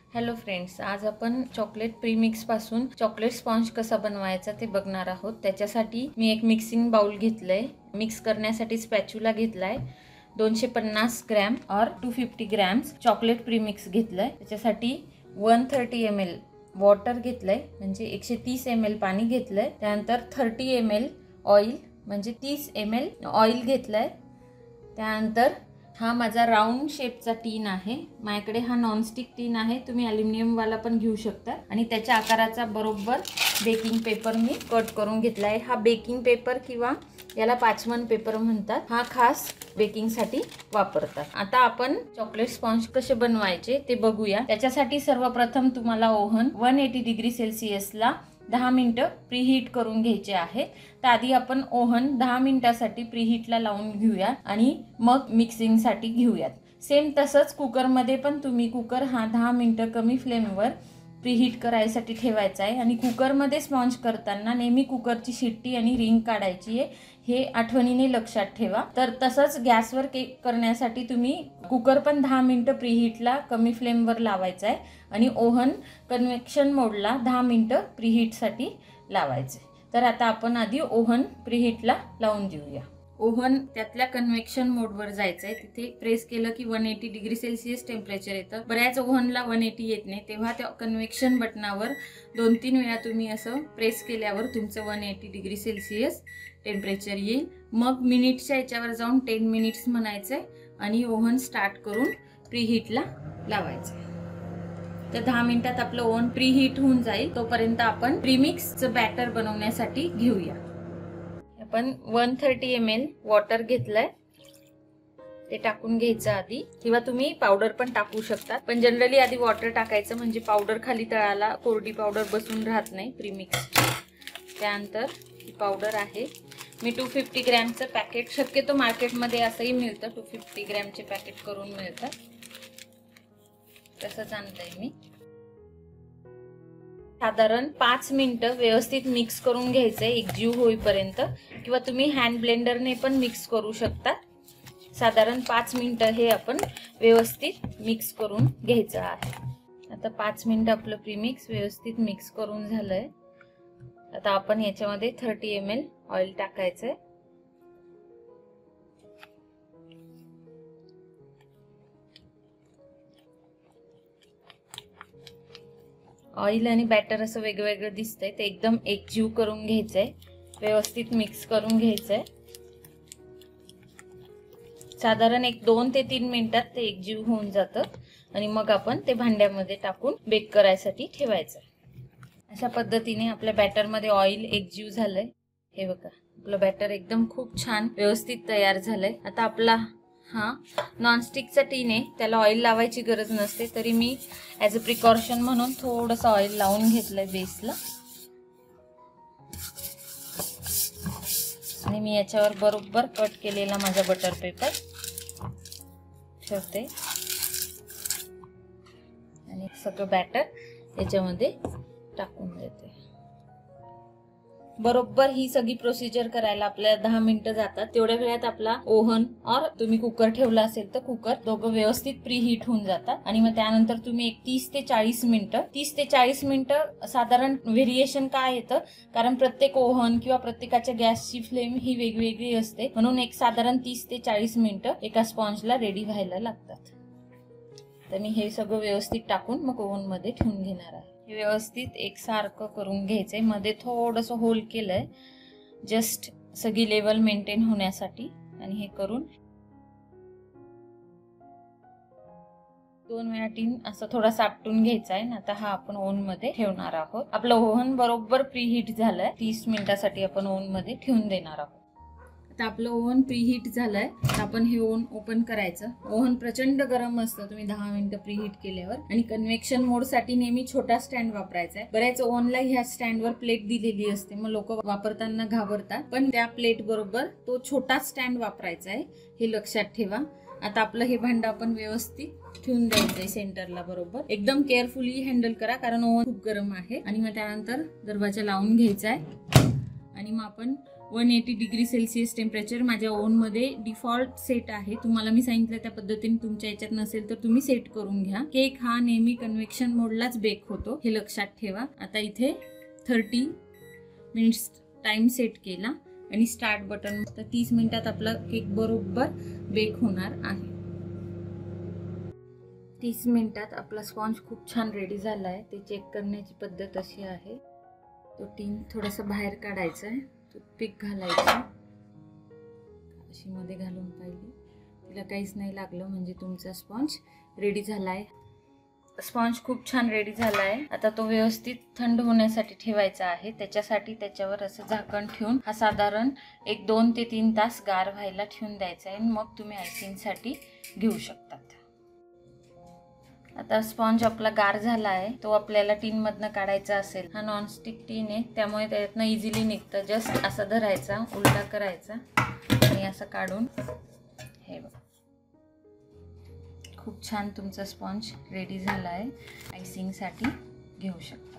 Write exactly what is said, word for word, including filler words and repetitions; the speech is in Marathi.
हॅलो फ्रेंड्स, आज आपण चॉकलेट प्रीमिक्स पासून चॉकलेट स्पॉन्ज कसा बनवायचा ते बघणार आहोत। त्याच्यासाठी मी एक मिक्सिंग बाउल घेतलंय। मिक्स करण्यासाठी स्पॅच्युला घेतलाय। दोनशे पन्नास ग्रॅम और two fifty grams chocolate premix घेतलंय। त्याच्यासाठी one thirty M L water घेतलंय, म्हणजे एकशे तीस एम एल पाणी घेतलंय। त्यानंतर थर्टी एम एल ऑइल म्हणजे तीस एम एल ऑइल घेतलंय। त्यानंतर हा माझा राउंड शेपचा टीन आहे। माझ्याकडे हा नॉनस्टिक टीन आहे, तुम्ही ॲल्युमिनियम वाला पण घेऊ शकता। आणि त्याच्या आकाराचा बरोबर बेकिंग पेपर मी कट करून घेतला आहे। हा बेकिंग पेपर किंवा याला पाचमन पेपर म्हणतात, हा खास बेकिंग साठी वापरतात। आता आपण चॉकलेट स्पॉन्ज कसे बनवायचे ते बघूया। त्याच्यासाठी सर्वप्रथम तुम्हाला oven one eighty degree Celsius ला दहा मिनिटं प्रीहीट करून घ्यायचे आहे। तर आधी आपण ओव्हन दहा मिनिटासाठी प्रीहीटला लावून घेऊया आणि मग मिक्सिंग साठी घेऊयात। सेम तसंच कुकर मध्ये पण तुम्ही कुकर हा दहा मिनिटं कमी फ्लेमवर प्रीहीट करायसाठी ठेवायचा आहे। आणि कुकर मध्ये स्पॉन्ज करताना नेहमी कुकरची शिट्टी आणि रिंग काढायची आहे, हे आठवणीने लक्षात ठेवा। तर तसंच गॅसवर केक करण्यासाठी तुम्ही कुकर पण दहा मिनिटं प्रीहीटला कमी फ्लेमवर लावायचा आहे आणि ओव्हन कन्व्हेक्शन मोडला दहा मिनिटं प्रीहीटसाठी लावायचे। तर आता आपण आधी ओव्हन प्रीहीटला लावून देऊया। ओव्हन त्यातल्या कन्व्हेक्शन मोडवर जायचं आहे, तिथे प्रेस केलं की one eighty degree Celsius temperature येतं। बऱ्याच ओव्हनला वन एटी येत नाही, तेव्हा त्या कन्व्हेक्शन बटनावर दोन तीन वेळा तुम्ही असं प्रेस केल्यावर तुमचं one eighty degree Celsius temperature येईल। मग मिनिटच्या याच्यावर जाऊन टेन मिनिट्स म्हणायचंय आणि ओव्हन स्टार्ट करून प्रीहीटला लावायचं। तर दहा मिनिटात आपलं ओव्हन प्रीहीट होऊन जाईल, तोपर्यंत आपण प्रीमिक्सचं बॅटर बनवण्यासाठी घेऊया। आपण one thirty M L water घेतलंय, ते टाकून घ्यायचं आधी, किंवा तुम्ही पावडर पण टाकू शकता, पण जनरली आधी वॉटर टाकायचं म्हणजे पावडर खाली तळाला कोरडी पावडर बसून राहत नाही प्रीमिक्स। त्यानंतर ही पावडर आहे, मी टू फिफ्टी ग्रॅमचं पॅकेट, शक्यतो मार्केटमध्ये असंही मिळतं, टू फिफ्टी ग्रॅमचे पॅकेट करून मिळतात, तसंच आणलंय मी। साधारण पाच मिनिटं व्यवस्थित मिक्स करून घ्यायचंय एकजीव होईपर्यंत, किंवा तुम्ही हँड ब्लेंडरने पण मिक्स करू शकता। साधारण पाच मिनिटं हे आपण व्यवस्थित मिक्स करून घ्यायचं आहे। आता पाच मिनिटं आपलं प्रीमिक्स व्यवस्थित मिक्स करून झालंय। आता आपण याच्यामध्ये थर्टी एम एल ऑइल टाकायचंय। ऑइल आणि बॅटर असं वेगवेगळं दिसतंय, ते एकदम एकजीव करून घ्यायचंय, व्यवस्थित मिक्स करून घ्यायचंय। साधारण एक दोन ते तीन मिनिटात ते एकजीव होऊन जातं आणि मग आपण ते भांड्यामध्ये टाकून बेक करायसाठी ठेवायचं। अशा पद्धतीने आपल्या बॅटर मध्ये ऑइल एकजीव झालंय, हे बघा आपलं बॅटर एकदम खूप छान व्यवस्थित तयार झालंय। आता आपला हा नॉनस्टिकचा टीन आहे, त्याला ऑइल लावायची गरज नसते, तरी मी ॲज अ प्रिकॉशन म्हणून थोडंसं ऑइल लावून घेतलंय बेसला। आणि मी याच्यावर बरोबर कट केलेला माझा बटर पेपर ठेवते आणि सगळं बॅटर याच्यामध्ये टाकून देते। बरोबर ही सगळी प्रोसिजर करायला आपल्याला दहा मिनिटं जातात। तेवढ्या वेळात आपला ओव्हन और तुम्ही कुकर ठेवला असेल तर कुकर दोघं व्यवस्थित प्रीहीट होऊन जातात। आणि मग त्यानंतर तुम्ही एक तीस ते चाळीस मिनिटं तीस ते चाळीस मिनिटं साधारण व्हेरिएशन काय येतं, कारण प्रत्येक ओव्हन किंवा प्रत्येकाच्या गॅसची फ्लेम ही वेगवेगळी असते, म्हणून एक साधारण तीस ते चाळीस मिनिटं एका स्पॉन्जला रेडी व्हायला लागतात। तर मी हे सगळं व्यवस्थित टाकून मग ओव्हन मध्ये ठेवून घेणार आहे। हे व्यवस्थित एकसारखं करून घ्यायचंय, मध्ये थोडंसं होल केलंय जस्ट सगळी लेवल मेंटेन होण्यासाठी। आणि हे करून दोन वेळा टीन असं थोडा आपटून घ्यायचा आहे। आता हा आपण ओव्हन मध्ये ठेवणार आहोत। आपलं ओव्हन बरोबर प्रीहीट झालंय, तीस मिनिटासाठी आपण ओव्हन मध्ये ठेवून देणार आहोत। आता आपलं ओव्हन प्रीहीट झालंय, तर आपण हे ओव्हन ओपन करायचं। ओव्हन प्रचंड गरम असतं तुम्ही दहा मिनिटं प्रीहीट केल्यावर। आणि कन्व्हेक्शन मोड साठी नेहमी छोटा स्टँड वापरायचा आहे। बऱ्याच ओव्हनला ह्या स्टँडवर प्लेट दिलेली असते, मग लोक वापरताना घाबरतात, पण त्या प्लेट बरोबर तो छोटा स्टँड वापरायचा आहे, हे लक्षात ठेवा। आता आपलं हे भांडं आपण व्यवस्थित ठेवून द्यायचंय सेंटरला बरोबर। एकदम केअरफुली हँडल करा, कारण ओव्हन खूप गरम आहे। आणि मग त्यानंतर दरवाजा लावून घ्यायचा आहे आणि मग आपण one eighty degree Celsius temperature माझ्या ओव्हनमध्ये डिफॉल्ट सेट आहे. तुम्हाला मी सांगितलं त्या पद्धतीने तुमच्या याच्यात नसेल तर तुम्ही सेट करून घ्या. केक हा नेहमी कन्व्हेक्शन मोडलाच बेक होतो, हे लक्षात ठेवा. आता इथे थर्टी मिनिट्स टाइम सेट केला आणि स्टार्ट बटन. तर तीस मिनिटात आपला केक बरोबर बेक होणार आहे. तीस मिनिटात आपला स्पॉन्ज खूप छान रेडी झाला आहे. ते चेक करण्याची पद्धत अशी आहे, तो टीन थोडंसं बाहेर काढायचा आहे, टूथपिक घालायची, अशी मध्ये घालून पाहिली, तिला काहीच नाही लागलं म्हणजे तुमचा स्पॉन्ज रेडी झाला आहे. स्पॉन्ज खूप छान रेडी झाला आहे. आता तो व्यवस्थित थंड होण्यासाठी ठेवायचा आहे. त्याच्यासाठी त्याच्यावर असं झाकण ठेवून हा साधारण एक दोन ते तीन तास गार व्हायला ठेवून द्यायचा आहे. मग तुम्ही आयसिंगसाठी घेऊ शकतात. आता स्पॉन्ज आपला गार झाला आहे. तो आपल्याला टीन मधनं काढायचा असेल, हा नॉनस्टिक टीन आहे त्यामुळे त्यातनं इझिली निघतं. जस्ट असा धरायचा, उलटा करायचा आणि असं काढून हे बघा, खूप छान तुमचा स्पॉन्ज रेडी झाला आहे. आयसिंगसाठी घेऊ शकता.